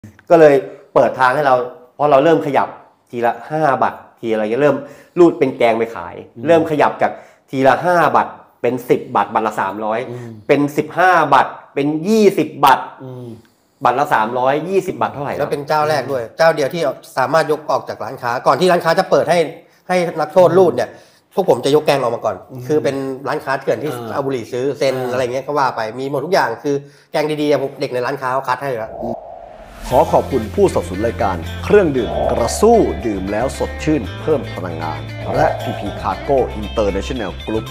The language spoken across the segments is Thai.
ก็เลยเปิดทางให้เราเพราะเราเริ่มขยับทีละ5 บาททีอะไรเริ่มรูดเป็นแกงไปขายเริ่มขยับจากทีละ5 บาทเป็น10 บาทบัตรละ300เป็น15 บาทเป็น20 บาทบัตรละ320 บาทเท่าไหร่แล้วเป็นเจ้าแรกด้วยเจ้าเดียวที่สามารถยกออกจากร้านค้าก่อนที่ร้านค้าจะเปิดให้นักโทษรูดเนี่ยพวกผมจะยกแกงออกมาก่อนคือเป็นร้านค้าเถื่อนที่เอาบุหรี่ซื้อเซ็นอะไรเงี้ยก็ว่าไปมีหมดทุกอย่างคือแกงดีๆเด็กในร้านค้าเขาคัดให้แล้วขอขอบคุณผู้สนับสนุนรายการเครื่องดื่มกระสู้ดื่มแล้วสดชื่นเพิ่มพลังงานและ PP Cargo International Group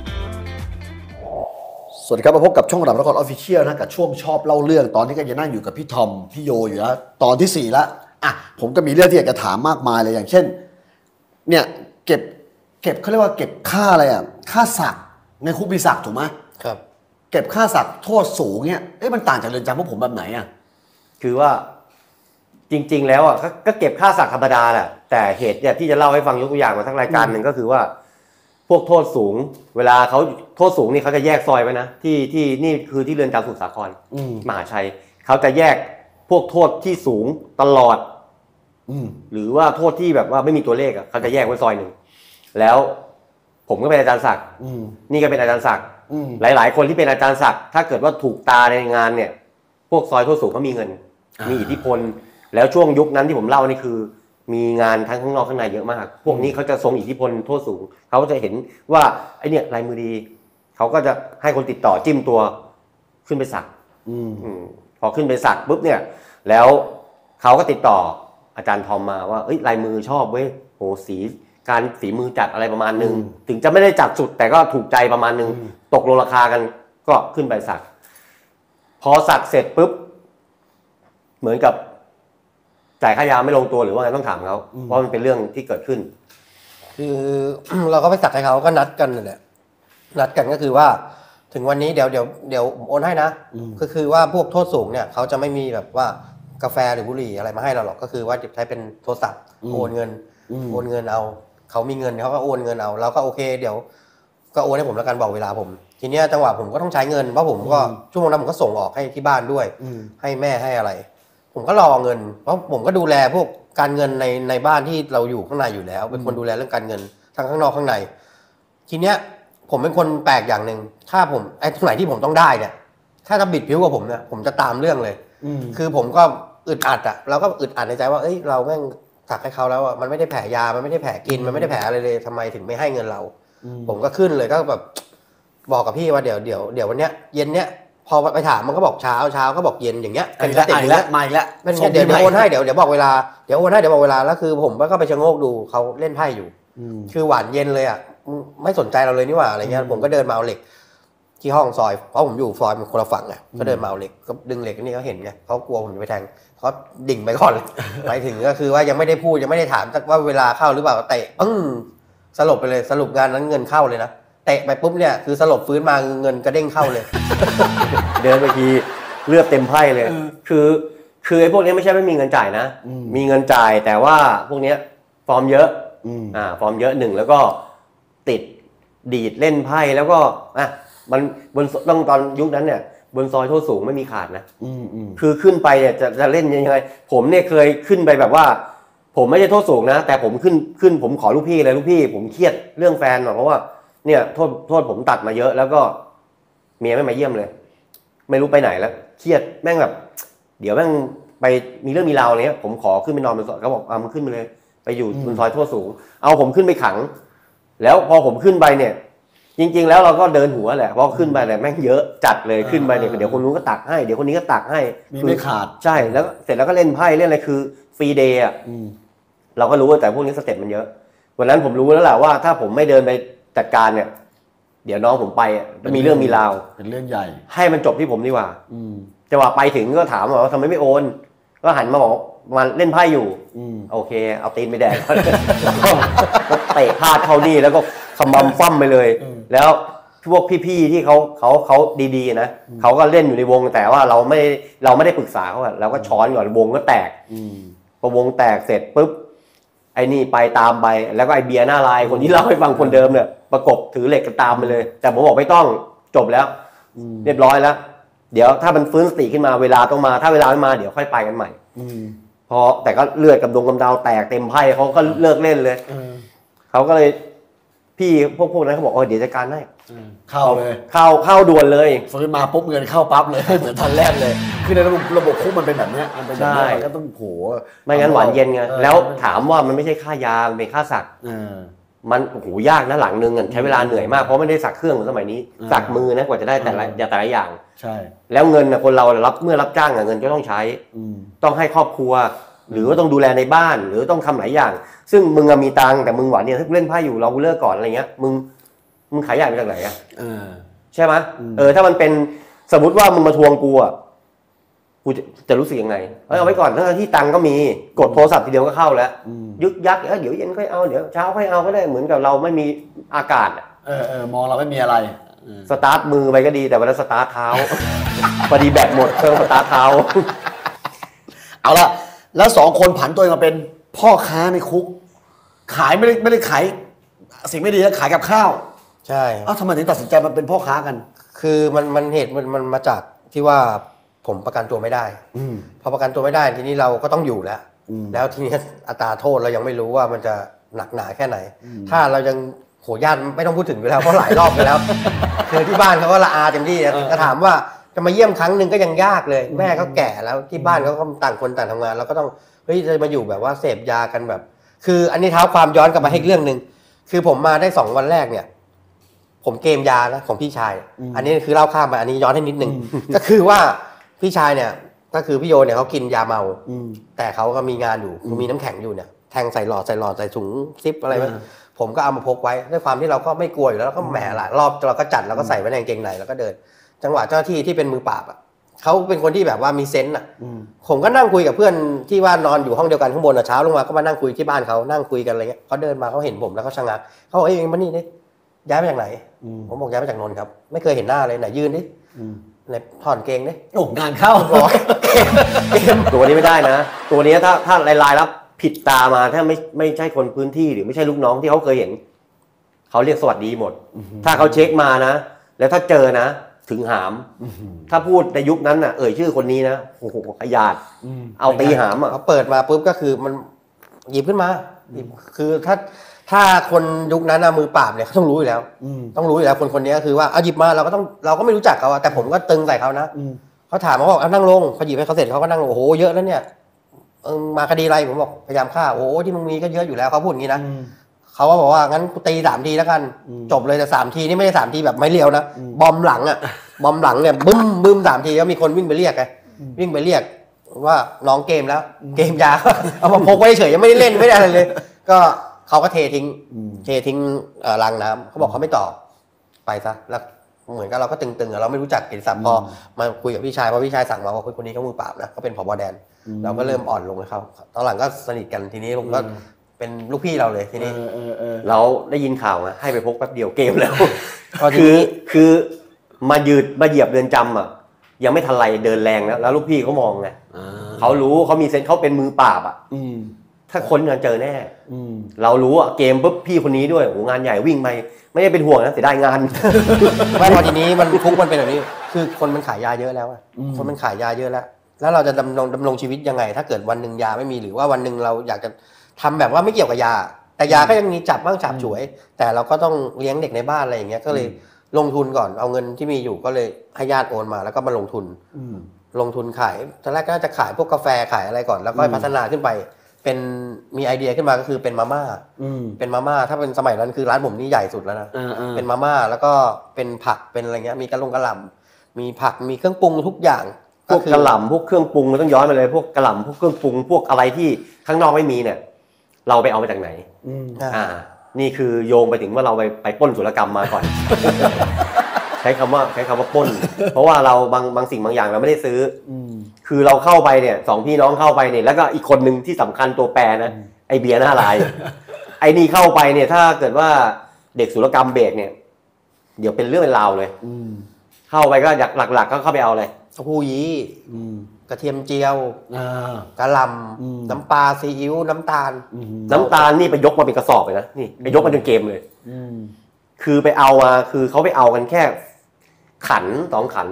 สวัสดีครับมาพบกับช่องรำละครออฟฟิเชียลนะกับช่วงชอบเล่าเรื่องตอนนี้ก็จะนั่งอยู่กับพี่ทอมพี่โยอยู่แล้วตอนที่4แล้วอ่ะผมก็มีเรื่องที่อยากจะถามมากมายเลยอย่างเช่นเนี่ยเก็บเขาเรียกว่าเก็บค่าอะไรอ่ะค่าสักในคุกมีสักถูกไหมครับเก็บค่าสักโทษสูงเนี่ยมันต่างจากเรือนจำพวกผมแบบไหนอ่ะคือว่าจริงๆแล้วอ่ะก็เก็บค่าสักธรรมดาแหละแต่เหตุเนี่ยที่จะเล่าให้ฟังยกตัวอย่างมาทั้งรายการหนึ่งก็คือว่าพวกโทษสูงเวลาเขาโทษสูงนี่เขาจะแยกซอยไว้นะที่นี่คือที่เรือนจำสมุทรสาครมหาชัยเขาจะแยกพวกโทษที่สูงตลอดหรือว่าโทษที่แบบว่าไม่มีตัวเลขอ่ะเขาจะแยกไว้ซอยหนึ่งแล้วผมก็เป็นอาจารย์ศักดิ์นี่ก็เป็นอาจารย์ศักดิ์หลายๆคนที่เป็นอาจารย์ศักดิ์ถ้าเกิดว่าถูกตาในงานเนี่ยพวกซอยโทษสูงเขามีเงินมีอิทธิพลแล้วช่วงยุคนั้นที่ผมเล่านี่คือมีงานทั้งข้างนอกข้างในเยอะมากพวกนี้เขาจะทรงอิทธิพลโทษสูงเขาจะเห็นว่าไอเนี่ยลายมือดีเขาก็จะให้คนติดต่อจิ้มตัวขึ้นไปสักพอขึ้นไปสักปุ๊บเนี่ยแล้วเขาก็ติดต่ออาจารย์ทอมมาว่าลายมือชอบเว้ยโหการฝีมือจัดอะไรประมาณนึงถึงจะไม่ได้จัดสุดแต่ก็ถูกใจประมาณนึงตกลงราคากันก็ขึ้นไปสักพอสักเสร็จปุ๊บเหมือนกับจ่ายค่ายาไม่ลงตัวหรือว่าไงต้องถามเขาเพราะมันเป็นเรื่องที่เกิดขึ้นคือเราก็ไปสักให้เขาก็นัดกันนั่นแหละนัดกันก็คือว่าถึงวันนี้เดี๋ยวโอนให้นะก็คือว่าพวกโทษสูงเนี่ยเขาจะไม่มีแบบว่ากาแฟหรือบุหรี่อะไรมาให้เราหรอกก็คือว่าจะใช้เป็นโทรศัพท์โอนเงินเอาเขามีเงินเขาก็โอนเงินเอาเราก็โอเคเดี๋ยวก็โอนให้ผมแล้วกันบอกเวลาผมทีเนี้ยจังหวะผมก็ต้องใช้เงินเพราะผมก็ช่วงนั้นผมก็ส่งออกให้ที่บ้านด้วยให้แม่ให้อะไรผมก็รอเงินเพราะผมก็ดูแลพวกการเงินในบ้านที่เราอยู่ข้างในอยู่แล้วเป็นคนดูแลเรื่องการเงินทั้งข้างนอกข้างในทีเนี้ยผมเป็นคนแปลกอย่างหนึ่งถ้าผมตรงไหนที่ผมต้องได้เนี่ยถ้าจะบิดผิวกับผมเนี่ยผมจะตามเรื่องเลยคือผมก็อึดอัดอ่ะเราก็อึดอัดในใจว่าเราแม่งสักให้เขาแล้วอ่ะมันไม่ได้แผลยามันไม่ได้แผลกินมันไม่ได้แผลอะไรเลยทำไมถึงไม่ให้เงินเราผมก็ขึ้นเลยก็แบบบอกกับพี่ว่าเดี๋ยววันเนี้ยเย็นเนี้ยพอไปถามมันก็บอกเช้าก็บอกเย็นอย่างเงี้ยเป็นสเต็ปอย่างเงี้ยมาอีกแล้วเป็นเดี๋ยวโอนให้เดี๋ยวบอกเวลาเดี๋ยวโอนให้เดี๋ยวบอกเวลาแล้วคือผมก็ไปชะโงกดูเขาเล่นไพ่อยู่คือหวานเย็นเลยอ่ะไม่สนใจเราเลยนี่หว่าอะไรเงี้ยผมก็เดินมาเอาเหล็กที่ห้องซอยเพราะผมอยู่ซอยมันคนละฝั่งไงก็เดินมาเอาเหล็กก็ดึงเหล็กนี่เขาเห็นไงเขากลัวผมจะไปแทงเขาดิ่งไปก่อนไปถึงก็คือว่ายังไม่ได้พูดยังไม่ได้ถามว่าเวลาเข้าหรือเปล่าเตะสลบไปเลยสรุปงานนั้นเงินเข้าเลยนะเตะไปปุ๊บเนี่ยคือสลบฟื้นมาเงินกระเด้งเข้าเลยเดินไปทีเลือดเต็มไพ่เลยคือไอ้พวกนี้ไม่ใช่ไม่มีเงินจ่ายนะมีเงินจ่ายแต่ว่าพวกนี้ฟอร์มเยอะฟอร์มเยอะหนึ่งแล้วก็ติดดีดเล่นไพ่แล้วก็มันบนต้องตอนยุคนั้นเนี่ยบนซอยโทษสูงไม่มีขาดนะคือขึ้นไปเนี่ยจะเล่นยังไงผมเนี่ยเคยขึ้นไปแบบว่าผมไม่ใช่โทษสูงนะแต่ผมขึ้นผมขอลูกพี่เลยลูกพี่ผมเครียดเรื่องแฟนหน่อยเพราะว่าเนี่ยโทษผมตัดมาเยอะแล้วก็เมียไม่มาเยี่ยมเลยไม่รู้ไปไหนแล้วเครียดแม่งแบบเดี๋ยวแม่งไปมีเรื่องมีราวอะไรเงี้ยผมขอขึ้นไปนอนบนซอยเขาบอกมึงขึ้นไปเลยไปอยู่บนซอยโทษสูงเอาผมขึ้นไปขังแล้วพอผมขึ้นไปเนี่ยจริงๆแล้วเราก็เดินหัวแหละเพราะขึ้นไปแต่แม่งเยอะจัดเลยขึ้นไปเนี่ยเดี๋ยวคนนู้นก็ตักให้เดี๋ยวคนนี้ก็ตักให้ไม่ขาดใช่แล้วเสร็จแล้วก็เล่นไพ่เล่นอะไรคือฟรีเดย์อ่ะเราก็รู้ว่าแต่พวกนี้สเต็ปมันเยอะวันนั้นผมรู้แล้วแหละว่าถ้าผมไม่เดินไปจัดการเนี่ยเดี๋ยวน้องผมไปจะมีเรื่องมีราวเป็นเรื่องใหญ่ให้มันจบที่ผมดีกว่าจะว่าไปถึงก็ถามว่าทำไมไม่โอนก็หันมาบอกมาเล่นไพ่อยู่โอเคเอาตีนไปแดกก็เตะพลาดเข้านี่แล้วก็ขมำฟั่มไปเลยแล้วพวกพี่ๆที่เขาดีๆนะเขาก็เล่นอยู่ในวงแต่ว่าเราไม่ได้ปรึกษาเขาเราก็ช้อนก่อนวงก็แตกพอวงแตกเสร็จปุ๊บไอ้นี่ไปตามไปแล้วก็ไอเบียร์หน้าลายคนที่เล่าให้ฟังคนเดิมเนี่ยประกบถือเหล็กกันตามไปเลยแต่ผมบอกไม่ต้องจบแล้วเรียบร้อยแล้วเดี๋ยวถ้ามันฟื้นสติขึ้นมาเวลาต้องมาถ้าเวลาไม่มาเดี๋ยวค่อยไปกันใหม่พอแต่ก็เลือดกับดวงกำดาวแตกเต็มไพ่เขาก็เลิกเล่นเลยเขาก็เลยพี่พวกนั้นเขาบอกเดี๋ยวจัดการให้เข้าเลยเข้าด่วนเลยฟื้นมาปุ๊บเงินเข้าปั๊บเลยเหมือนทันแรกเลยคือในระบบคุกมันเป็นแบบนี้มันเป็นแบบนี้มันก็ต้องโหไม่งั้นหวานเย็นไงแล้วถามว่ามันไม่ใช่ค่ายาเป็นค่าสักมันโอ้โหยากนะหลังนึงใช้เวลาเหนื่อยมากเพราะไม่ได้สักเครื่องเหมือนสมัยนี้สักมือนะกว่าจะได้แต่ละอย่างใช่แล้วเงินคนเราเมื่อรับจ้างเงินก็ต้องใช้ต้องให้ครอบครัวหรือว่าต้องดูแลในบ้านหรือต้องทำหลายอย่างซึ่งมึงมีตังค์แต่มึงหวานเนี่ยถ้าเล่นไพ่อยู่เราเลิกก่อนอะไรเงี้ยมึงขายใหญ่มาจากไหนอ่ะใช่ไหมถ้ามันเป็นสมมติว่ามึงมาทวงกูอ่ะกูจะรู้สึกยังไงเอาไว้ก่อนทั้งที่ตังค์ก็มีกดโทรศัพท์ทีเดียวก็เข้าแล้วยึกยักเดี๋ยวเย็นค่อยเอาเดี๋ยวเช้าค่อยเอาก็ได้เหมือนกับเราไม่มีอากาศมองเราไม่มีอะไรสตาร์ทมือไปก็ดีแต่วันนั้นสตาร์ทเท้าพอดีแบตหมดเครื่องสตาร์ทเท้าเอาละแล้ว2 คนผันตัวมาเป็นพ่อค้าในคุกขายไม่ได้ขายสิ่งไม่ดีแล้วขายกับข้าวใช่ทำไมถึงตัดสินใจมาเป็นพ่อค้ากันคือมันเหตุมันมาจากที่ว่าผมประกันตัวไม่ได้พอประกันตัวไม่ได้ทีนี้เราก็ต้องอยู่แล้วทีนี้อัตราโทษเรายังไม่รู้ว่ามันจะหนักหนาแค่ไหนถ้าเรายังโหญาติไม่ต้องพูดถึงอยู่แล้วเพราะหลายรอบไปแล้วคือที่บ้านเขาก็ละอาเต็มที่จะถามว่าจะมาเยี่ยมครั้งหนึ่งก็ยังยากเลยแม่เขาแก่แล้วที่บ้านเขาก็ต่างคนต่างทำงานเราก็ต้องจะมาอยู่แบบว่าเสพยากันแบบคืออันนี้เท้าความย้อนกลับมาให้เรื่องนึงคือผมมาได้2 วันแรกเนี่ยผมเกมยานะของพี่ชายอันนี้คือเล่าข้ามไปอันนี้ย้อนให้นิดนึงก็คือว่าพี่ชายเนี่ยก็คือพี่โยเนี่ยเขากินยาเมาแต่เขาก็มีงานอยู่มีน้ำแข็งอยู่เนี่ยแทงใส่หลอดใส่ถุงซิปอะไรไว้ผมก็เอามาพกไว้ด้วยความที่เราก็ไม่กลัวอยู่แล้วก็แหมหลายรอบเราก็จัดเราก็ใส่ไว้ในกางเกงในแล้วก็เดินจังหวะเจ้าหน้าที่ที่เป็นมือปราบอ่ะเขาเป็นคนที่แบบว่ามีเซนส์อ่ะผมก็นั่งคุยกับเพื่อนที่ว่านอนอยู่ห้องเดียวกันข้างบนเช้าลงมาก็มานั่งคุยที่บ้านเขานั่งคุยกันอะไรเงี้ยเขาเดินมาเขาเห็นผมแล้วเขาชะงักเขาบอกมานี่ดิย้ายมาจากไหนผมบอกย้ายมาจากนนท์ครับไม่เคยเห็นหน้าเลยไหนยืนดิไหนถอนเกงดิโอ้งานเข้าตัวนี้ไม่ได้นะตัวนี้ถ้าลายๆแล้วผิดตามาถ้าไม่ใช่คนพื้นที่หรือไม่ใช่ลูกน้องที่เขาเคยเห็นเขาเรียกสวัสดีหมดถ้าเขาเช็คมานะแล้วถ้าเจอนะถึงหามถ้าพูดในยุคนั้นน่ะชื่อคนนี้นะโอ้โหขยาดเอาตีหามอ่ะเขาเปิดมาปุ๊บก็คือมันหยิบขึ้นมาคือถ้าคนยุคนั้นมือปราบเนี่ยเขาต้องรู้อยู่แล้วต้องรู้อยู่แล้วคนนี้คือว่าเอาหยิบมาเราก็ไม่รู้จักเขาแต่ผมก็ตึงใส่เขานะเขาถามเขาบอกนั่งลงเขาหยิบให้เขาเสร็จเขาก็นั่งโอ้โหเยอะแล้วเนี่ยมาคดีอะไรผมบอกพยายามฆ่าโอ้โหที่มึงมีก็เยอะอยู่แล้วเขาพูดอย่างนี้นะเขาก็บอกว่างั้นตี3 ทีแล้วกันจบเลยแต่3 ทีนี่ไม่ใช่3 ทีแบบไม่เลี้ยวนะบอมหลังเนี่ยบึ้ม3 ทีแล้วมีคนวิ่งไปเรียกวิ่งไปเรียกว่าน้องเกมแล้วเกมยาเอามาพกไว้เฉยยังไม่ได้เล่นไม่ได้อะไรเลยก็เขาก็เททิ้งรางน้ำเขาบอกเขาไม่ตอบไปซะแล้วเหมือนกับเราก็ตึงๆเราไม่รู้จักกิตติศัพท์พอมาคุยกับพี่ชายเพราะพี่ชายสั่งมาว่าคนนี้เขามือปราบนะเขาเป็นผบ.แดนเราก็เริ่มอ่อนลงเลยครับตอนหลังก็สนิทกันทีนี้ผมก็เป็นลูกพี่เราเลยทีนี้เราได้ยินข่าวนะให้ไปพกแป๊บเดียวเกมแล้วคือมาเหยียบเรือนจำอ่ะยังไม่ทันไรเดินแรงแล้วลูกพี่เขามองไงเขารู้เขามีเซนส์เขาเป็นมือปราบอ่ะถ้าคนเจอแน่เรารู้อ่ะเกมปุ๊บพี่คนนี้ด้วยโอ้งานใหญ่วิ่งไปไม่ได้เป็นห่วงนะเสียดายงานไม่พอทีนี้มันคุกมันเป็นแบบนี้คือคนมันขายยาเยอะแล้วคนมันขายยาเยอะแล้วเราจะดำรงชีวิตยังไงถ้าเกิดวันหนึ่งยาไม่มีหรือว่าวันหนึ่งเราอยากจะทำแบบว่าไม่เกี่ยวกับยาแต่ยาก็ยังมีจับบ้างจับฉวยแต่เราก็ต้องเลี้ยงเด็กในบ้านอะไรอย่างเงี้ยก็เลยลงทุนก่อนเอาเงินที่มีอยู่ก็เลยให้ญาติโอนมาแล้วก็มาลงทุนขายตอนแรกก็จะขายพวกกาแฟขายอะไรก่อนแล้วก็พัฒนาขึ้นไปเป็นมีไอเดียขึ้นมาก็คือเป็นมาม่าถ้าเป็นสมัยนั้นคือร้านผมนี่ใหญ่สุดแล้วนะเป็นมาม่าแล้วก็เป็นผักเป็นอะไรเงี้ยมีกระหล่ำมีผักมีเครื่องปรุงทุกอย่างพวกกระหล่ำพวกเครื่องปรุงมันต้องย้อนไปเลยพวกกระหล่ำพวกเครื่องปรุงพวกอะไรที่ข้างนอกไม่มีเนี่ยเราไปเอามาจากไหนนี่คือโยงไปถึงว่าเราไปปล้นศุลกรรมมาก่อน ใช้คำว่าปล้นเพราะว่าเราบางสิ่งบางอย่างเราไม่ได้ซื้อคือเราเข้าไปเนี่ย2 พี่น้องเข้าไปเนี่ยแล้วก็อีกคนนึงที่สำคัญตัวแปรนะไอเบียร์หน้าลายไอนี่เข้าไปเนี่ยถ้าเกิดว่าเด็กศุลกรรมเบรกเนี่ยเดี๋ยวเป็นเรื่องเป็นราวเลยเข้าไปก็หลักๆก็เข้าไปเอาเลยหูยีกระเทียมเจียวกะหล่ำน้ำปลาซีอิ๊วน้ำตาลนี่ไปยกมาเป็นกระสอบเลยนะนี่ไปยกมาเป็นเกมเลยคือไปเอามาคือเขาไปเอากันแค่ขัน2 ขัน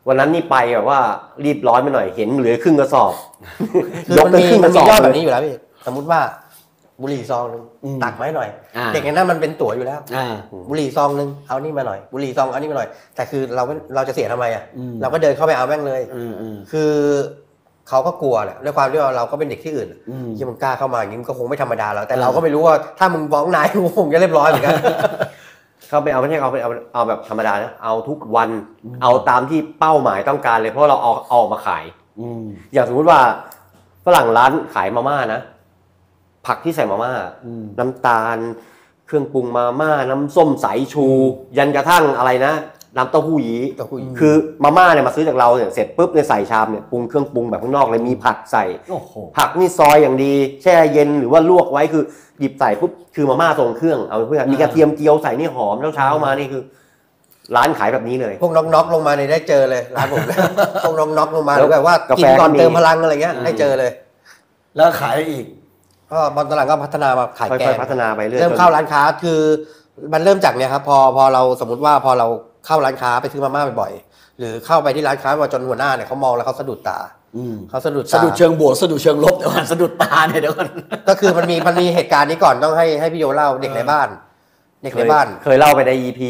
วันนั้นนี่ไปแบบว่ารีบร้อนไปหน่อยเห็นเหลือครึ่งกระสอบคือยกไปครึ่งกมันระสมีอบยอดเลแบบยนี้อยู่แล้วพี่สมมติว่าบุหรี่ซองนึงตักมาให้หน่อย เด็กในนั้นมันเป็นตั๋วอยู่แล้ว บุหรี่ซองนึงเอานี่มาหน่อยบุหรี่ซองเอานี่มาหน่อยแต่คือเราจะเสียทำไมอ่ะเราก็เดินเข้าไปเอาแม่งเลยคือเขาก็กลัวแหละด้วยความที่ว่าเราก็เป็นเด็กที่อื่นที่มึงกล้าเข้ามาอย่างนี้มันก็คงไม่ธรรมดาแล้วแต่เราก็ไม่รู้ว่าถ้ามึงฟ้องนายกูคงจะเรียบร้อยเหมือนกันเข้าไปเอาไม่ใช่เอาแบบธรรมดานะเอาทุกวันเอาตามที่เป้าหมายต้องการเลยเพราะเราเอาออกมาขายอย่างสมมติว่าฝรั่งร้านขายมาม่านะผักที่ใส่มาม่าน้ำตาลเครื่องปรุงมาม่าน้ำส้มสายชู ยันกระทั่งอะไรนะน้ำเต้าหู้ยี้คือมาม่าเนี่ยมาซื้อจากเราเนี่ยเสร็จปุ๊บเนี่ยใส่ชามเนี่ยปรุงเครื่องปรุงแบบข้างนอกเลยมีผักใส่ผักนี่ซอยอย่างดีแช่เย็นหรือว่าลวกไว้คือหยิบใส่ปุ๊บคือมาม่าทรงเครื่องเอาเพื่อนมีกระเทียมเจียวใส่นี่หอมเช้ามานี่คือ ร้านขายแบบนี้เลยพวกน็อกลงมาเนี่ยได้เจอเลยร้านผม พวกน็อกลงมาหรือแบบว่ากินก่อนเติมพลังอะไรเงี้ยได้เจอเลยแล้วขายอีกก็บอลตลาดก็พัฒนามาขายแกงพัฒนาไปเรื่อยเริ่มเข้าร้านค้าคือมันเริ่มจากเนี่ยครับพอเราสมมติว่าพอเราเข้าร้านค้าไปซื้อมาม่าบ่อยๆหรือเข้าไปที่ร้านค้ามาจนหัวหน้าเนี่ยเขามองแล้วเขาสะดุดตาเขาสะดุดเชิงบวกสะดุดเชิงลบเดี๋ยวสะดุดตาเนี่ยเดี๋ยวกันก็คือมันมีเหตุการณ์นี้ก่อนต้องให้พี่โยเล่าเด็กในบ้านเคยเล่าไปใน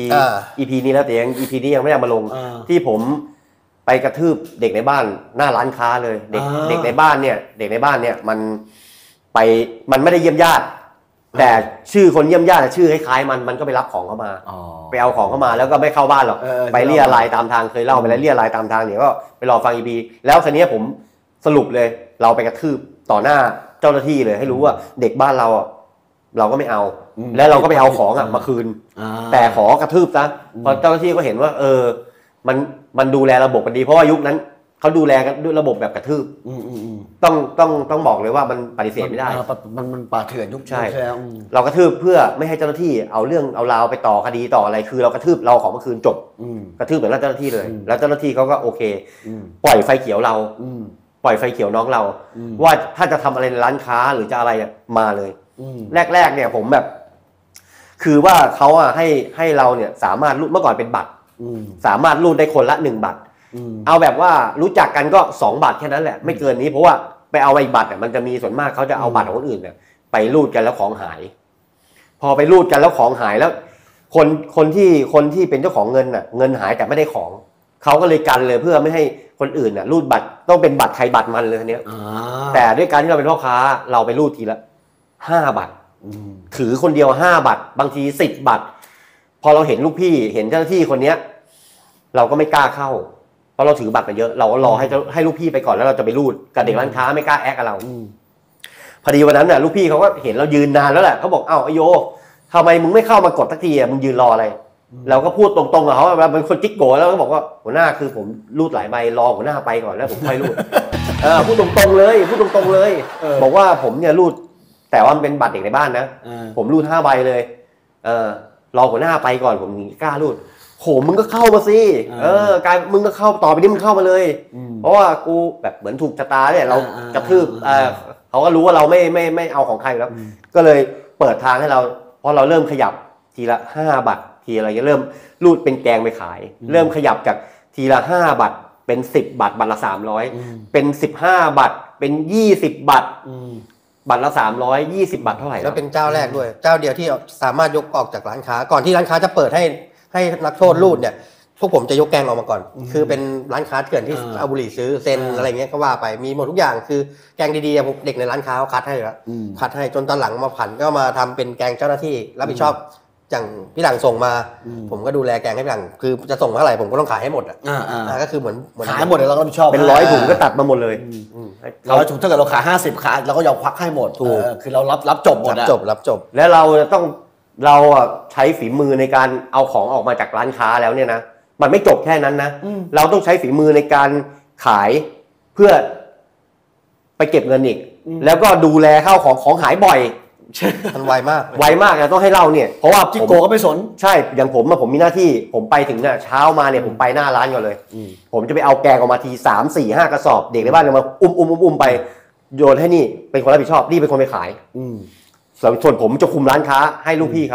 EP นี้แล้วแต่ยัง EP นี้ยังไม่ได้มาลงที่ผมไปกระทืบเด็กในบ้านหน้าร้านค้าเลยเด็กในบ้านเนี่ยมันไม่ได้เยี่ยมญาติแต่ชื่อคนเยี่ยมญาติชื่อคล้ายๆมันก็ไปรับของเข้ามาไปเอาของเข้ามาแล้วก็ไม่เข้าบ้านหรอกไปเลี่ยรายตามทางเคยเล่าไปแล้วเลี่ยรายตามทางเดี๋ยวก็ไปรอฟัง EP แล้วคราวนี้ผมสรุปเลยเราไปกระทืบต่อหน้าเจ้าหน้าที่เลยให้รู้ว่าเด็กบ้านเราก็ไม่เอาแล้วเราก็ไปเอาของมาคืนแต่ขอกระทืบซะพอเจ้าหน้าที่ก็เห็นว่ามันดูแลระบบกันดีเพราะว่ายุคนั้นเขาดูแลกันด้วยระบบแบบกระทืบต้องบอกเลยว่ามันปฏิเสธไม่ได้มันป่าเถื่อนยุคใช่เรากระทืบเพื่อไม่ให้เจ้าหน้าที่เอาเรื่องเอาราวไปต่อคดีต่ออะไรคือเรากระทืบเราของเมื่อคืนจบกระทืบเหมือนเจ้าหน้าที่เลยแล้วเจ้าหน้าที่เขาก็โอเคปล่อยไฟเขียวเราปล่อยไฟเขียวน้องเราว่าถ้าจะทำอะไรในร้านค้าหรือจะอะไรมาเลยแรกเนี่ยผมแบบคือว่าเขาให้เราเนี่ยสามารถรูดเมื่อก่อนเป็นบัตรสามารถรูดได้คนละ1 บัตรเอาแบบว่ารู้จักกันก็2 บัตรแค่นั้นแหละไม่เกินนี้เพราะว่าไปเอาอีกบัตรมันจะมีส่วนมากเขาจะเอาบัตรของคนอื่นเนี่ยไปรูดกันแล้วของหายพอไปรูดกันแล้วของหายแล้วคนที่เป็นเจ้าของเงินน่ะเงินหายแต่ไม่ได้ของเขาก็เลยกันเลยเพื่อไม่ให้คนอื่นน่ะรูดบัตรต้องเป็นบัตรใครบัตรมันเลยเนี้ยแต่ด้วยการที่เราเป็นพ่อค้าเราไปรูดทีละ5 บัตรถือคนเดียว5 บัตรบางที10 บัตรพอเราเห็นลูกพี่เห็นเจ้าหน้าที่คนเนี้ยเราก็ไม่กล้าเข้าเพราะเราถือบัตรมาเยอะเราก็รอให้ลูกพี่ไปก่อนแล้วเราจะไปรูดกับเด็กร้านค้าไม่กล้าแอคกับเราพอดีวันนั้นน่ะลูกพี่เขาก็เห็นเรายืนนานแล้วแหละเขาบอกเอ้าไอโยทำไมมึงไม่เข้ามากดสักทีมึงยืนรออะไรเราก็พูดตรงๆกับเขาแบบเป็นคนจิ๊กโก้แล้วก็บอกว่าหัวหน้าคือผมรูดหลายใบรอหัวหน้าไปก่อนแล้วผมค่อยรูดพูดตรงๆเลยบอกว่าผมเนี่ยรูดแต่ว่ามันเป็นบัตรเด็กในบ้านนะผมรูด5 ใบเลยรอหัวหน้าไปก่อนผมกล้ารูดโหมึงก็เข้ามาสิการมึงก็เข้าต่อไปนี้มึงเข้ามาเลยเพราะว่ากูแบบเหมือนถูกชะตาเนี่ยเรากระทืบเขาก็รู้ว่าเราไม่เอาของใครแล้วก็เลยเปิดทางให้เราเพราะเราเริ่มขยับทีละ5 บัตรทีอะไรเริ่มรูดเป็นแกงไปขายเริ่มขยับจากทีละ5 บัตรเป็น10 บัตรบัตรละ300เป็น15 บัตรเป็น20 บัตรบัตรละ320 บัตรเท่าไหร่แล้วเป็นเจ้าแรกด้วยเจ้าเดียวที่สามารถยกออกจากร้านค้าก่อนที่ร้านค้าจะเปิดให้นักโทษรูดเนี่ยพวกผมจะยกแกงออกมาก่อนคือเป็นร้านค้าเถื่อนที่เอาบุหรี่ซื้อเซ็นอะไรเงี้ยก็ว่าไปมีหมดทุกอย่างคือแกงดีๆเด็กในร้านค้าเขาคัดให้แล้วคัดให้จนตอนหลังมาผันก็มาทำเป็นแกงเจ้าหน้าที่รับผิดชอบอย่างพี่หลังส่งมาผมก็ดูแลแกงให้พี่หลังคือจะส่งเท่าไหร่ผมก็ต้องขายให้หมดก็คือเหมือนขายหมดเลยเราก็รับผิดชอบเป็น100 ถุงก็ตัดมาหมดเลย 100 ถุงถ้าเกิดเราขาย50ขายเราก็ยอมควักให้หมดถูกคือเรารับจบหมดรับจบแล้วเราใช้ฝีมือในการเอาของออกมาจากร้านค้าแล้วเนี่ยนะมันไม่จบแค่นั้นนะเราต้องใช้ฝีมือในการขายเพื่อไปเก็บเงินอีกแล้วก็ดูแลข้าวของหายบ่อยมันไวมากนะต้องให้เล่าเนี่ยเพราะว่าจิโกก็ไม่สนใช่อย่างผมมีหน้าที่ผมไปถึงเนี่ยเช้ามาเนี่ยผมไปหน้าร้านก่อนเลยผมจะไปเอาแกงออกมาที3 4 5 กระสอบเด็กในบ้านเนี่ยมาอุ้มไปโยนให้นี่เป็นคนรับผิดชอบนี่เป็นคนไปขายส่วนผมจะคุมร้านค้าให้ลูกพี่เขา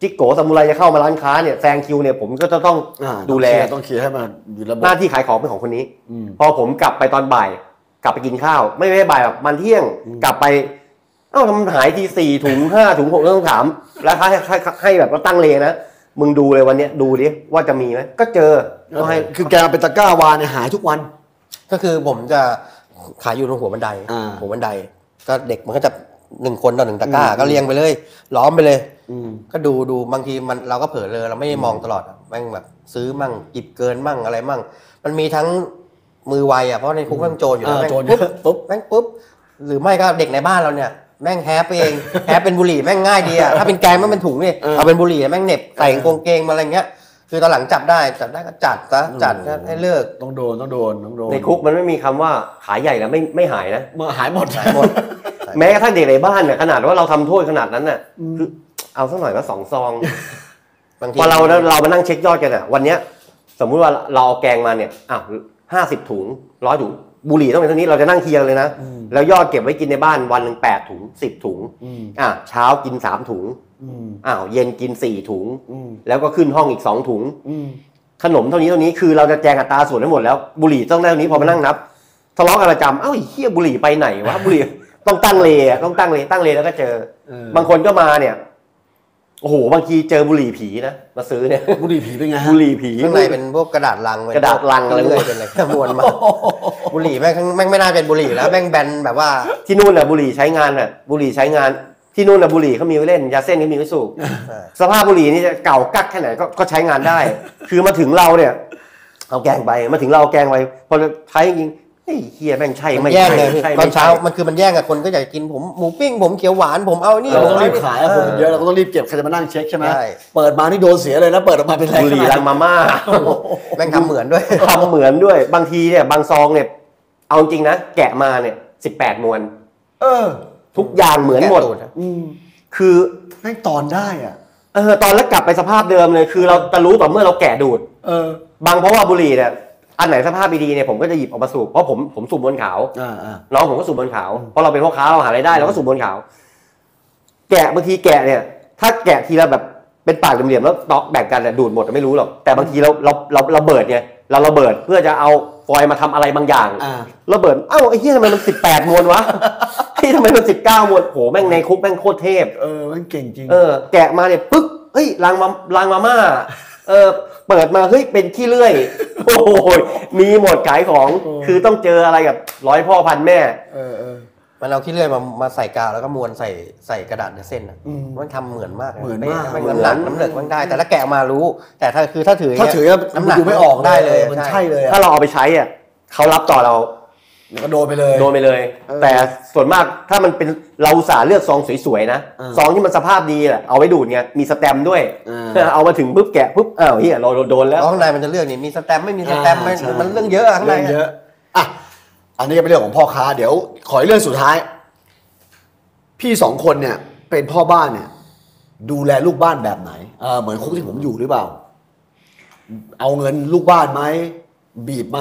จิกโกซามูไรจะเข้ามาร้านค้าเนี่ยแซงคิวเนี่ยผมก็จะต้องดูแลต้องเคลียร์ให้มันอยู่ระบบหน้าที่ขายของเป็นของคนนี้พอผมกลับไปตอนบ่ายกลับไปกินข้าวไม่บ่ายแบบมันเที่ยงกลับไปเอ้าทำไมหายที4 ถุง 5 ถุง6ต้องถามแล้วให้แบบว่าตั้งเลนะมึงดูเลยวันเนี้ยดูดิว่าจะมีไหมก็เจอก็ให้คือแกเป็นตะกร้าวานเนี่ยหายทุกวันก็คือผมจะขายอยู่ตรงหัวบันไดหัวบันไดก็เด็กมันก็จะ1 คนต่อ1 ตะกร้าก็เรียงไปเลยล้อมไปเลยก็ดูบางทีมันเราก็เผลอเลยเราไม่ได้มองตลอดแม่งแบบซื้อมั่งหยิบเกินมั่งอะไรมั่งมันมีทั้งมือไวอ่ะเพราะในคุกแม่งโจรอยู่แล้วแม่งปุ๊บแม่งปุ๊บหรือไม่ก็เด็กในบ้านเราเนี่ยแม่งแฮปเองแฮปเป็นบุหรี่แม่งง่ายดีอ่ะถ้าเป็นแกงแม่งเป็นถุงนี่เอาเป็นบุหรี่แม่งเหน็บใส่กางเกงมาอะไรเงี้ยคือตอนหลังจับได้ก็จัดซะจัดให้เลิกต้องโดนในคุกมันไม่มีคำว่าขายใหญ่แล้วไม่หายนะหายหมดแม้กระทั่งเด็กในบ้านเนี่ยขนาดว่าเราทำโทษขนาดนั้นน่ะคือเอาสักหน่อยก็2 ซองพอเรามานั่งเช็คยอดกันอ่ะวันเนี้ยสมมุติว่าเราเอาแกงมาเนี่ย50 ถุง100 ถุงบุหรี่ต้องเป็นเท่านี้เราจะนั่งเคียงเลยนะแล้วยอดเก็บไว้กินในบ้านวันหนึ่ง8 ถุง10 ถุงเช้ากิน3 ถุงเย็นกิน4 ถุงแล้วก็ขึ้นห้องอีก2 ถุงขนมเท่านี้คือเราจะแจงอัตราส่วนทั้งหมดแล้วบุหรี่ต้องได้เท่านี้พอมานั่งนับทะเลาะกันประจำไอ้เหี้ยบุหรี่ไปไหนวะบุหรี่ต้องตั้งเลแล้วก็เจอบางคนก็มาเนี่ยโอ้โหบางทีเจอบุหรี่ผีนะมาซื้อเนี่ยบุหรี่ผีเป็นไงฮะบุหรี่ผีข้างในเป็นพวกกระดาษลังอะไรเป็นอะไรมวนมาบุหรี่แม่งไม่น่าเป็นบุหรี่แล้วแม่งแบนแบบว่าที่นู่นน่ะบุหรี่ใช้งานที่นู่นน่ะบุหรี่เขามีไว้เล่นยาเส้นก็มีไว้สูบสภาพบุหรี่นี่จะเก่ากักแค่ไหนก็ใช้งานได้ คือมาถึงเราเนี่ยเอาแกงไปมาถึงเราเอาแกงไปพอใช้จริงไอ้เฮียแม่งใช่ไม่แย่งเลยตอนเช้ามันคือมันแย่งกับคนก็อยากกินผมหมูปิ้งผมเขียวหวานผมเอานี่เราต้องรีบขายคนเยอะเราก็ต้องรีบเก็บใครจะมานั่งเช็คใช่ไหมเปิดมานี่โดนเสียเลยนะเปิดออกมาเป็นอะไรบุหรี่ลังมาม่าแม่งทำเหมือนด้วยบางทีเนี่ยบางซองเนี่ยเอาจริงนะแกะมาเนี่ย18 มวนทุกอย่างเหมือนหมดคือแม่งตอนได้อ่ะตอนแล้วกลับไปสภาพเดิมเลยคือเราจะรู้ต่อเมื่อเราแกะดูดบางเพราะว่าบุหรี่เนี่ยอันไหนสภาพดีๆเนี่ยผมก็จะหยิบออกมาสูบเพราะผมสูบบนขาวน้องผมก็สูบบนขาวเพราะเราเป็นพ่อค้าเราหารายได้เราก็สูบบนขาวแกะบางทีแกะเนี่ยถ้าแกะทีละแบบเป็นปากเหลี่ยมๆแล้วตอกแบ่งกันดูดหมดไม่รู้หรอกแต่บางทีเราระเบิดไงเราระเบิดเพื่อจะเอาฟอยล์มาทำอะไรบางอย่างระเบิดไอ้เหี้ยทำไมมัน18 มวนวะทำไมมัน19 มวนโหแม่งในคุกแม่งโคตรเทพแม่งเก่งจริงแกะมาเนี่ยปึ๊กเฮ้ยลังมาม่าเปิดมาเฮ้ยเป็นขี้เลื่อยโอ้ยมีหมดขายของคือต้องเจออะไรกับร้อยพ่อพันแม่มันเอาขี้เลื่อยมาใส่กาวแล้วก็ม้วนใส่กระดาษเส้นมันทำเหมือนมากมันน้ำหนักน้ำเหลือกมันได้แต่ถ้าแกะมารู้แต่ถ้าถือน้ำหนักดูไม่ออกได้เลยมันใช่เลยถ้าเราเอาไปใช้อ่ะเขารับต่อเราก็โดนไปเลยแต่ส่วนมากถ้ามันเป็นเราอุตส่าห์เลือกซองสวยๆนะซองที่มันสภาพดีแหละเอาไว้ดูดไงมีสแตมป์ด้วยเอามาถึงปุ๊บแกะปุ๊บเฮียเราโดนแล้วข้างในมันจะเลือกนี่มีสแตมป์ไม่มีสแตมป์มันเรื่องเยอะข้างในเยอะอันนี้ก็เป็นเรื่องของพ่อค้าเดี๋ยวขอเรื่องสุดท้ายพี่2 คนเนี่ยเป็นพ่อบ้านเนี่ยดูแลลูกบ้านแบบไหนเหมือนคุกที่ผมอยู่หรือเปล่าเอาเงินลูกบ้านไหมบีบไหม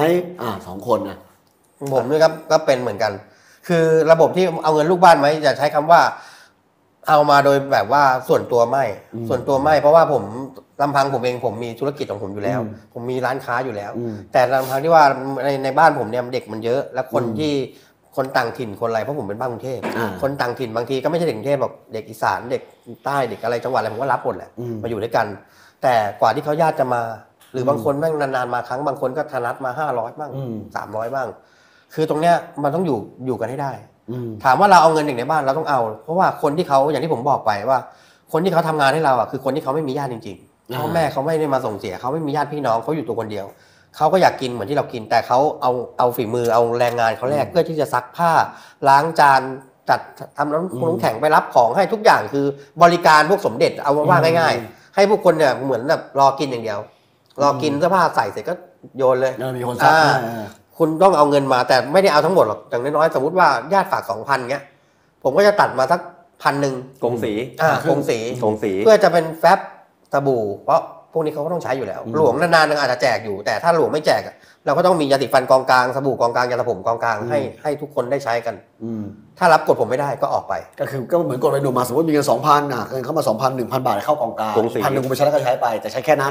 2 คนนะผมด้วยครับก็เป็นเหมือนกันคือระบบที่เอาเงินลูกบ้านไหมอย่าใช้คำว่าเอามาโดยแบบว่าส่วนตัวไม่เพราะว่าผมลำพังผมเองผมมีธุรกิจของผมอยู่แล้วผมมีร้านค้าอยู่แล้วแต่ลำพังที่ว่าในบ้านผมเนี่ยเด็กมันเยอะและคนต่างถิ่นคนอะไรเพราะผมเป็นบ้านกรุงเทพคนต่างถิ่นบางทีก็ไม่ใช่เด็กกรุงเทพหรอกเด็กอีสานเด็กใต้เด็กอะไรจังหวัดอะไรผมก็รับหมดแหละมาอยู่ด้วยกันแต่กว่าที่เขาญาติจะมาหรือบางคนแม่งนานๆมาครั้งบางคนก็ทนัดมา500บ้าง300บ้างคือตรงเนี้ยมันต้องอยู่กันให้ได้ถามว่าเราเอาเงินเด็กในบ้านเราต้องเอาเพราะว่าคนที่เขาอย่างที่ผมบอกไปว่าคนที่เขาทำงานให้เราอ่ะคือคนที่เขาไม่มีญาติจริงๆพ่อแม่เขาไม่ได้มาส่งเสียเขาไม่มีญาติพี่น้องเขาอยู่ตัวคนเดียวเขาก็อยากกินเหมือนที่เรากินแต่เขาเอาฝีมือเอาแรงงานเขาแลกเพื่อที่จะซักผ้าล้างจานจัดทำน้ำแข็งไปรับของให้ทุกอย่างคือบริการพวกสมเด็จเอาว่าง่ายๆให้พวกคนเนี่ยเหมือนแบบรอกินอย่างเดียวรอกินเสื้อผ้าใส่เสร็จก็โยนเลยมีคนซักคุณต้องเอาเงินมาแต่ไม่ได้เอาทั้งหมดหรอกอย่างน้อยๆสมมติว่าญาติฝาก 2,000 เงี้ยผมก็จะตัดมาสัก1,000 กงสีเพื่อจะเป็นแฟบสบู่เพราะพวกนี้เขาก็ต้องใช้อยู่แล้ว หลวงนานๆนึงอาจจะแจกอยู่แต่ถ้าหลวงไม่แจกเราก็ต้องมียาสีฟันกองกลางสบู่กองกลางยาสระผมกองกลางให้ทุกคนได้ใช้กันถ้ารับกดผมไม่ได้ก็ออกไปก็คือก็เหมือนกดไปดูมาสมมติมีเงิน 2,000เงินเข้ามา 2,000 1,000 บาทเข้ากองกลาง1,000คุณไปใช้แล้วก็ใช้ไปแต่ใช้แค่นั้น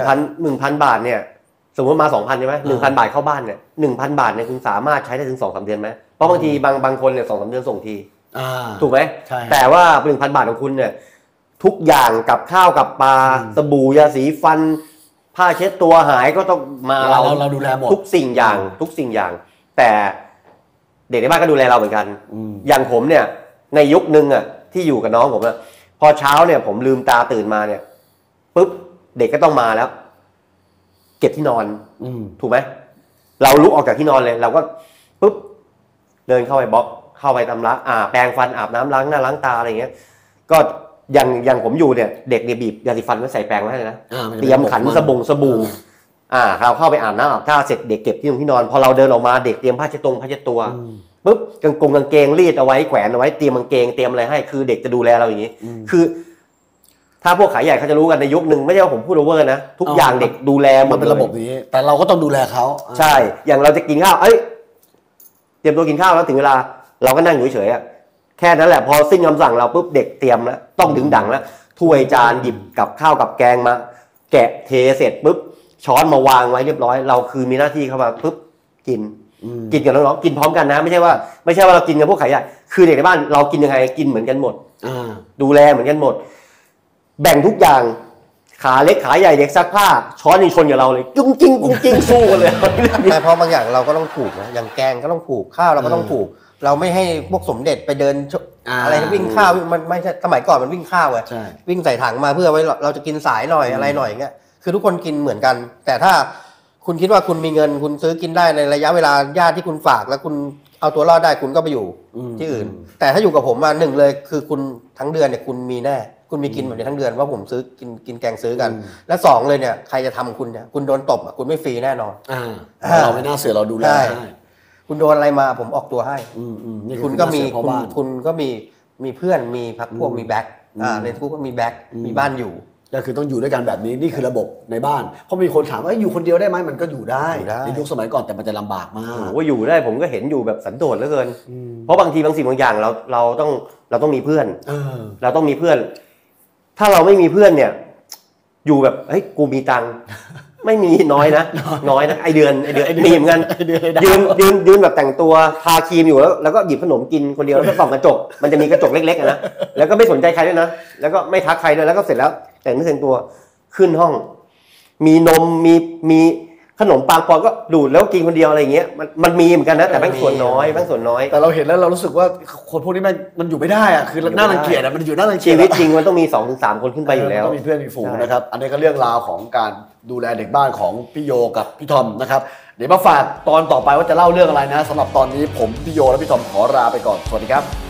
1,000 บาทเนี่ยสมมติมา 2,000 ใช่ไหม 1,000 บาทเข้าบ้านเนี่ย 1,000 บาทเนี่ยคุณสามารถใช้ได้ถึง 2-3 เดือนไหมเพราะบางทีบางคนเนี่ย 2-3 เดือนส่งทีถูกไหมแต่ว่า 1,000 บาทของคุณเนี่ยทุกอย่างกับข้าวกับปลาสบู่ยาสีฟันผ้าเช็ดตัวหายก็ต้องมาเราดูแลหมดทุกสิ่งอย่างแต่เด็กในบ้านก็ดูแลเราเหมือนกันอย่างผมเนี่ยในยุคนึงอ่ะที่อยู่กับน้องผมอ่ะพอเช้าเนี่ยผมลืมตาตื่นมาเนี่ยปุ๊บเด็กก็ต้องมาแล้วเก็บที่นอนถูกไหมเราลุกออกจากที่นอนเลยเราก็ปุ๊บเดินเข้าไปบล็อกเข้าไปทำละแปรงฟันอาบน้ำล้างหน้าล้างตาอะไรเงี้ยก็อย่างผมอยู่เนี่ยเด็กเนี่ยบีบยาสีฟันไว้ใส่แปรงไว้ให้เลยนะเตรียมขันสบู่เราเข้าไปอาบน้ำอาบท่าเสร็จเด็กเก็บที่นอนพอเราเดินออกมาเด็กเตรียมผ้าเช็ดตัวปุ๊บกางเกงรีดเอาไว้แขวนเอาไว้เตรียมกางเกงเตรียมอะไรให้คือเด็กจะดูแลเราอย่างนี้คือถ้าพวกขายใหญ่เขาจะรู้กันในยุคนึงไม่ใช่ว่าผมพูดโอเวอร์นะทุกอย่างเด็กดูแลหมดเป็นระบบนี้แต่เราก็ต้องดูแลเขาใช่อย่างเราจะกินข้าวเตรียมตัวกินข้าวแล้วถึงเวลาเราก็นั่งอยู่เฉยๆแค่นั้นแหละพอสิ้นคำสั่งเราปุ๊บเด็กเตรียมแล้วต้องดึงดังแล้วถ้วยจานหยิบกับข้าวกับแกงมาแกะเทเสร็จปุ๊บช้อนมาวางไว้เรียบร้อยเราคือมีหน้าที่เข้ามาปุ๊บกินกับน้องๆกินพร้อมกันนะไม่ใช่ว่าเรากินกับพวกขายใหญ่คือเด็กในบ้านเรากินยังไงกินเหมือนกันหมดดูแลเหมือนกันหมดแบ่งทุกอย่างขาเล็กขาใหญ่เด็กซักผ้าช้อนนี่ชนกับเราเลยจุ้งจิ้งกุ้งจิ้งสู้กันเลยแต่พอบางอย่างเราก็ต้องผูกนะอย่างแกงก็ต้องผูกข้าวเราก็ต้องผูกเราไม่ให้พวกสมเด็จไปเดินอะไรวิ่งข้าวมันไม่ใช่สมัยก่อนมันวิ่งข้าวไงวิ่งใส่ถังมาเพื่อไว้เราจะกินสายหน่อยอะไรหน่อยเงี้ยคือทุกคนกินเหมือนกันแต่ถ้าคุณคิดว่าคุณมีเงินคุณซื้อกินได้ในระยะเวลาญาติที่คุณฝากแล้วคุณเอาตัวรอดได้คุณก็ไปอยู่ที่อื่นแต่ถ้าอยู่กับผมมาหนึ่งเลยคือคุณทั้งเดือนเนี่ยคุณมีแน่คุณมีกินแบบนี้ทั้งเดือนว่าผมซื้อกินแกงซื้อกันและสองเลยเนี่ยใครจะทำคุณเนี่ยคุณโดนตบคุณไม่ฟรีแน่นอนเราไม่น่าเสือเราดูแลคุณโดนอะไรมาผมออกตัวให้คุณก็มีคุณก็มีเพื่อนมีพรรคพวกมีแบ็คในทุกก็มีแบ็คมีบ้านอยู่ก็คือต้องอยู่ด้วยกันแบบนี้นี่คือระบบในบ้านเพราะมีคนถามว่าอยู่คนเดียวได้ไหมมันก็อยู่ได้ในยุคสมัยก่อนแต่มันจะลำบากมากว่าอยู่ได้ผมก็เห็นอยู่แบบสันโดษเหลือเกินเพราะบางทีบางสิ่งบางอย่างเราต้องมีเพื่อนเราต้องมีเพื่อนถ้าเราไม่มีเพื่อนเนี่ยอยู่แบบเฮ้ยกูมีตังค์ไม่มีน้อยนะไอเดือนมีเหมือนกันยืนแบบแต่งตัวทาครีมอยู่แล้วก็หยิบขนมกินคนเดียวแล้วก็ส่องกระจกมันจะมีกระจกเล็กๆนะแล้วก็ไม่สนใจใครด้วยนะแล้วก็ไม่ทักใครด้วยแล้วก็เสร็จแล้วแต่งเนื้อแต่งตัวขึ้นห้องมีนมมีขนมปังปอนก็ดูดแล้วกินคนเดียวอะไรอย่างเงี้ยมันมีเหมือนกันนะแต่บางส่วนน้อยแต่เราเห็นแล้วเรารู้สึกว่าคนพวกนี้มันอยู่ไม่ได้อะคือน่ารังเกียจมันอยู่น่ารังเกียจชีวิตจริงมันต้องมี 2-3 คนขึ้นไปอยู่แล้วต้องมีเพื่อนมีฝูงนะครับอันนี้ก็เรื่องราวของการดูแลเด็กบ้านของพี่โยกับพี่ทอมนะครับเดี๋ยวมาฝากตอนต่อไปว่าจะเล่าเรื่องอะไรนะสำหรับตอนนี้ผมพี่โยและพี่ทอมขอลาไปก่อนสวัสดีครับ